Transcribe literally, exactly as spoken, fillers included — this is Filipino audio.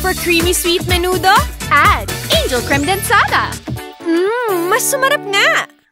For creamy sweet menudo, add Angel Kremdensada. Mmm, mas sumarap nga!